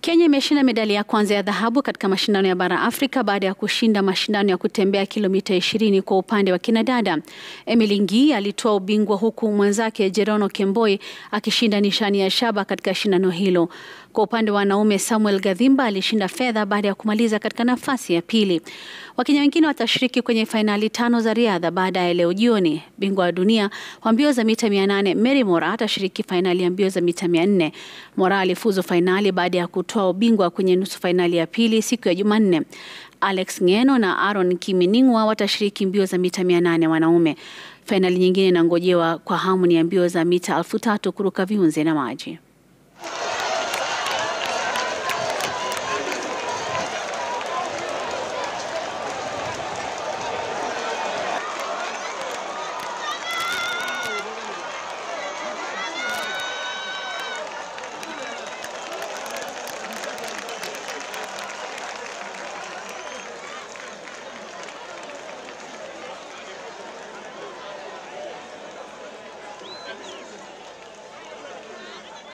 Kenya imeshinda medali ya kwanza ya dhahabu katika mashindano ya bara Afrika baada ya kushinda mashindano ya kutembea kilomita 20 kwa upande wa kina dada. Ngii alitwaa ubingwa huku mwenzake Jerono Kemboi akishinda nishani ya shaba katika shindano hilo. Kwa upande wa wanaume, Gathimba alishinda fedha baada ya kumaliza katika nafasi ya pili. Wakenya wengine watashiriki kwenye fainali 5 za riadha baada ya leo jioni. Bingwa wa dunia wa mbio za mita 800 atashiriki fainali ya mbio za mita 400. Alifuzu fainali baada ya kutoa ubingwa kwenye nusu fainali ya pili siku ya Jumanne. Ngii na Kiminingwa watashiriki mbio za mita 800 wanaume. Fainali nyingine inangojewa kwa hamu ni ya mbio za mita 3000 kuruka viunzi na maji.